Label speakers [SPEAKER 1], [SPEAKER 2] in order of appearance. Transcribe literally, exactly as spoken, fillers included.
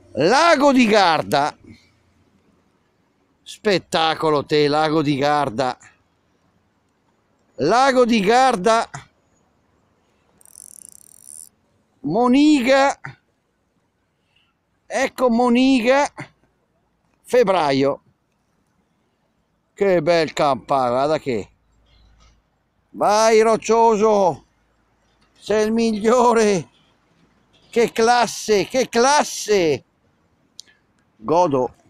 [SPEAKER 1] Lago di Garda, spettacolo te, Lago di Garda, Lago di Garda, Moniga, ecco Moniga, febbraio, che bel campare, guarda che, vai Roccioso, sei il migliore, che classe, che classe, godo.